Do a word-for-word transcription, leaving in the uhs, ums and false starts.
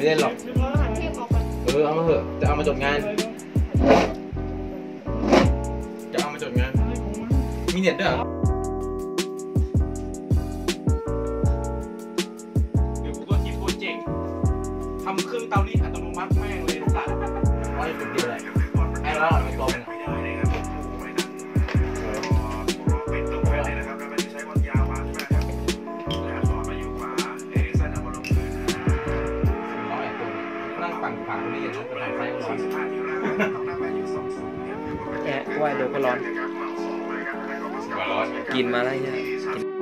เล่นหรอกเออเอามาเถอะจะเอามาจดงานจะเอามาจดงานมีเน็ตด้วยเหรอเดี๋ยวกูก็คิดโปรเจกต์ทำเครื่องเตารีดอัตโนมัติแม่งเลยสัตว์ไว้จุดเดียวเลยไอ้เราไม่ตรงฝั่งนี้นะไปทางซ้ายร้อนแอะว่ายเดี๋ยวก็ร้อนกินมาแล้วเนี่ย